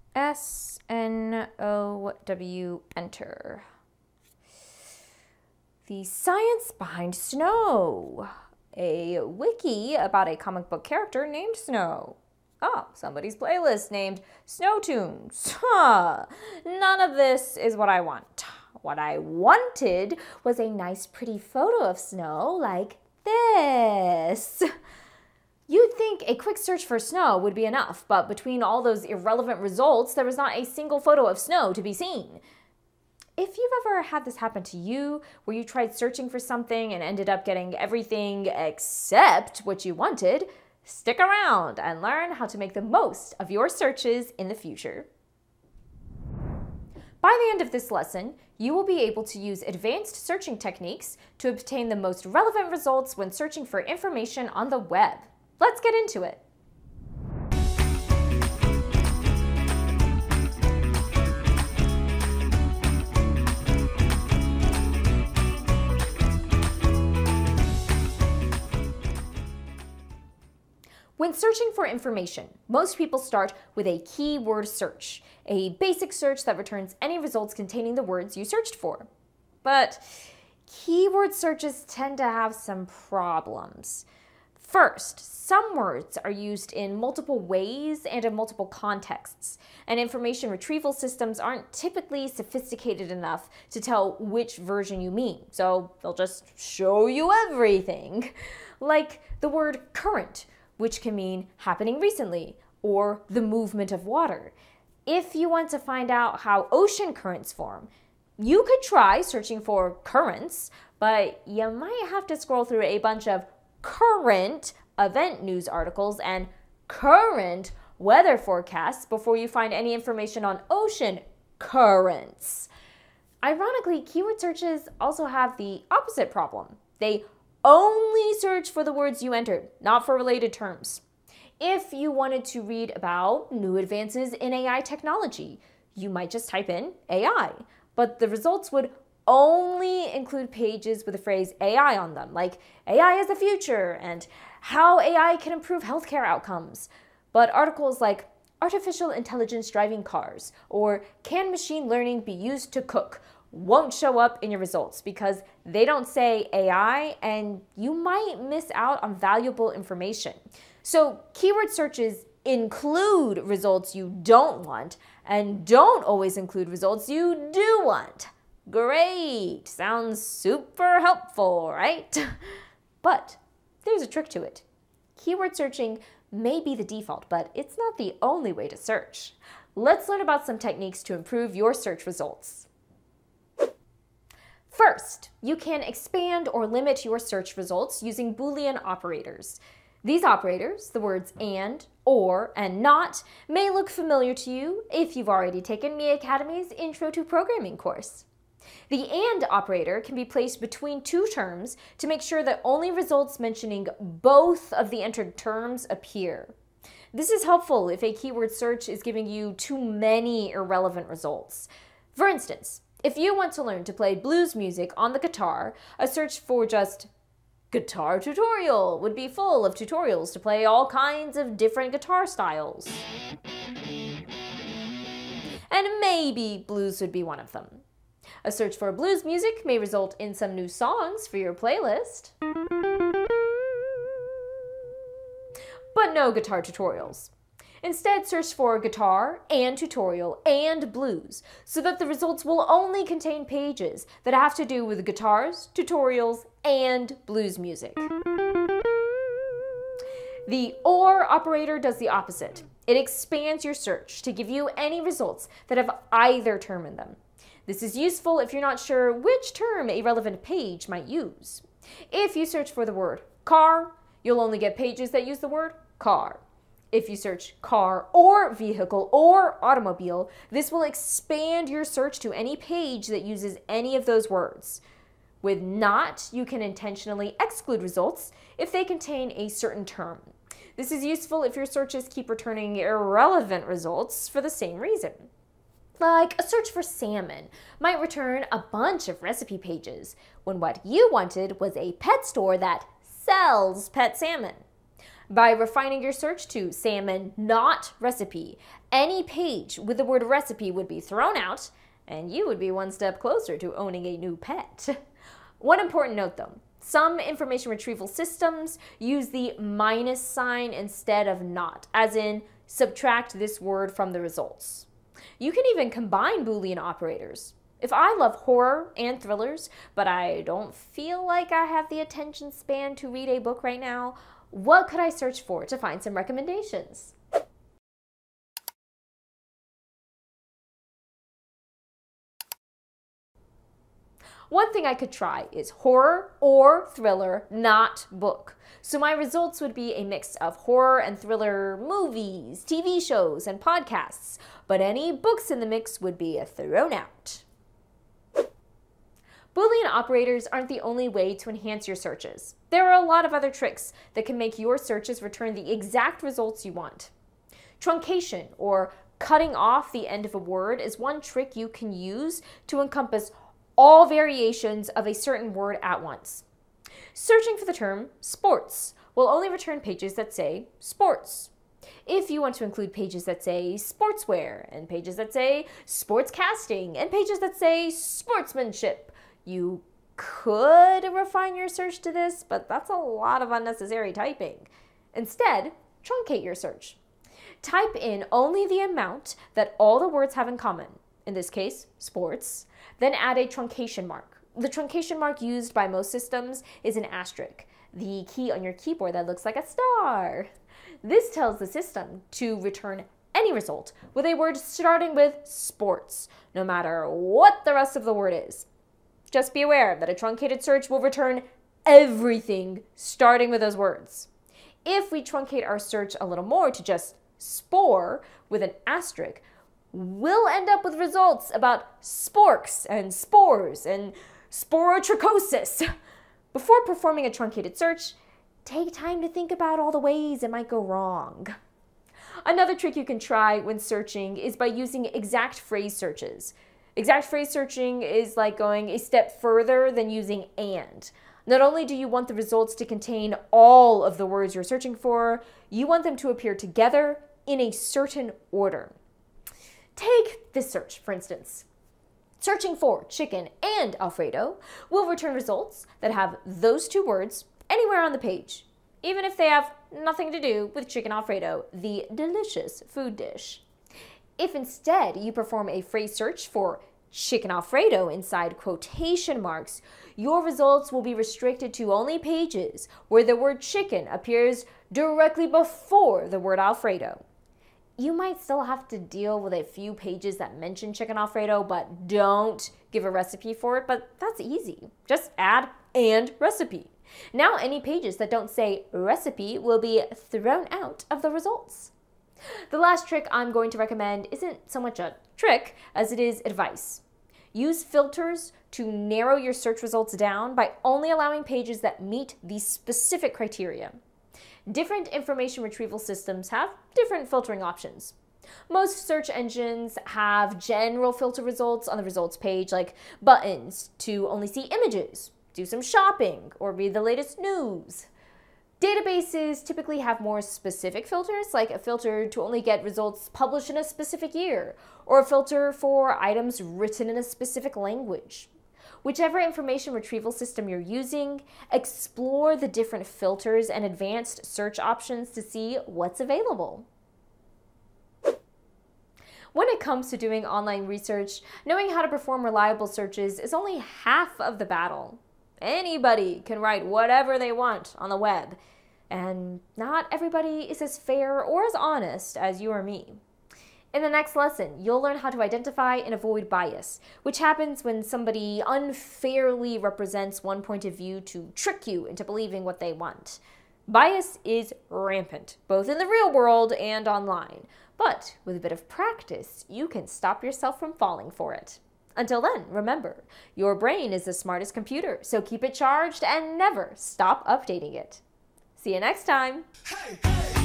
S-N-O-W, enter. The science behind snow. A wiki about a comic book character named Snow. Oh, somebody's playlist named Snow Tunes. Huh. None of this is what I want. What I wanted was a nice pretty photo of snow like this. You'd think a quick search for snow would be enough, but between all those irrelevant results, there was not a single photo of snow to be seen. If you've ever had this happen to you, where you tried searching for something and ended up getting everything except what you wanted, stick around and learn how to make the most of your searches in the future. By the end of this lesson, you will be able to use advanced searching techniques to obtain the most relevant results when searching for information on the web. Let's get into it. When searching for information, most people start with a keyword search, a basic search that returns any results containing the words you searched for. But keyword searches tend to have some problems. First, some words are used in multiple ways and in multiple contexts, and information retrieval systems aren't typically sophisticated enough to tell which version you mean, so they'll just show you everything. Like the word current, which can mean happening recently, or the movement of water. If you want to find out how ocean currents form, you could try searching for currents, but you might have to scroll through a bunch of current event news articles and current weather forecasts before you find any information on ocean currents. Ironically, keyword searches also have the opposite problem. They only search for the words you entered, not for related terms. If you wanted to read about new advances in AI technology, you might just type in AI, but the results would only include pages with the phrase AI on them, like AI is the future and how AI can improve healthcare outcomes. But articles like artificial intelligence driving cars or can machine learning be used to cook won't show up in your results because they don't say AI and you might miss out on valuable information. So keyword searches include results you don't want and don't always include results you do want. Great, sounds super helpful, right? But there's a trick to it. Keyword searching may be the default, but it's not the only way to search. Let's learn about some techniques to improve your search results. First, you can expand or limit your search results using Boolean operators. These operators, the words and, or, and not, may look familiar to you if you've already taken Me Academy's Intro to Programming course. The AND operator can be placed between two terms to make sure that only results mentioning both of the entered terms appear. This is helpful if a keyword search is giving you too many irrelevant results. For instance, if you want to learn to play blues music on the guitar, a search for just guitar tutorial would be full of tutorials to play all kinds of different guitar styles. And maybe blues would be one of them. A search for blues music may result in some new songs for your playlist, but no guitar tutorials. Instead, search for guitar and tutorial and blues so that the results will only contain pages that have to do with guitars, tutorials, and blues music. The OR operator does the opposite. It expands your search to give you any results that have either term in them. This is useful if you're not sure which term a relevant page might use. If you search for the word car, you'll only get pages that use the word car. If you search car or vehicle or automobile, this will expand your search to any page that uses any of those words. With not, you can intentionally exclude results if they contain a certain term. This is useful if your searches keep returning irrelevant results for the same reason. Like a search for salmon might return a bunch of recipe pages when what you wanted was a pet store that sells pet salmon. By refining your search to salmon, not recipe, any page with the word recipe would be thrown out, and you would be one step closer to owning a new pet. One important note though, some information retrieval systems use the minus sign instead of not, as in subtract this word from the results. You can even combine Boolean operators. If I love horror and thrillers, but I don't feel like I have the attention span to read a book right now, what could I search for to find some recommendations? One thing I could try is horror or thriller, not book. So my results would be a mix of horror and thriller movies, TV shows, and podcasts, but any books in the mix would be thrown out. Boolean operators aren't the only way to enhance your searches. There are a lot of other tricks that can make your searches return the exact results you want. Truncation, or cutting off the end of a word, is one trick you can use to encompass all variations of a certain word at once. Searching for the term sports will only return pages that say sports. If you want to include pages that say sportswear, and pages that say sportscasting, and pages that say sportsmanship, you could refine your search to this, but that's a lot of unnecessary typing. Instead, truncate your search. Type in only the amount that all the words have in common, in this case, sports, then add a truncation mark. The truncation mark used by most systems is an asterisk, the key on your keyboard that looks like a star. This tells the system to return any result with a word starting with sports, no matter what the rest of the word is. Just be aware that a truncated search will return everything starting with those words. If we truncate our search a little more to just spore with an asterisk, we'll end up with results about sporks and spores and sporotrichosis. Before performing a truncated search, take time to think about all the ways it might go wrong. Another trick you can try when searching is by using exact phrase searches. Exact phrase searching is like going a step further than using and. Not only do you want the results to contain all of the words you're searching for, you want them to appear together in a certain order. Take this search, for instance. Searching for chicken and Alfredo will return results that have those two words anywhere on the page, even if they have nothing to do with chicken Alfredo, the delicious food dish. If instead you perform a phrase search for chicken Alfredo inside quotation marks, your results will be restricted to only pages where the word chicken appears directly before the word Alfredo. You might still have to deal with a few pages that mention chicken Alfredo but don't give a recipe for it, but that's easy. Just add and recipe. Now any pages that don't say recipe will be thrown out of the results. The last trick I'm going to recommend isn't so much a trick as it is advice. Use filters to narrow your search results down by only allowing pages that meet these specific criteria. Different information retrieval systems have different filtering options. Most search engines have general filter results on the results page, like buttons to only see images, do some shopping, or read the latest news. Databases typically have more specific filters, like a filter to only get results published in a specific year, or a filter for items written in a specific language. Whichever information retrieval system you're using, explore the different filters and advanced search options to see what's available. When it comes to doing online research, knowing how to perform reliable searches is only half of the battle. Anybody can write whatever they want on the web, and not everybody is as fair or as honest as you or me. In the next lesson, you'll learn how to identify and avoid bias, which happens when somebody unfairly represents one point of view to trick you into believing what they want. Bias is rampant, both in the real world and online, but with a bit of practice, you can stop yourself from falling for it. Until then, remember, your brain is the smartest computer, so keep it charged and never stop updating it. See you next time. Hey, hey.